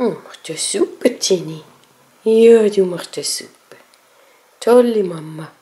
Machst du das super, Jenny? Ja, du machst das super. Tolle Mama.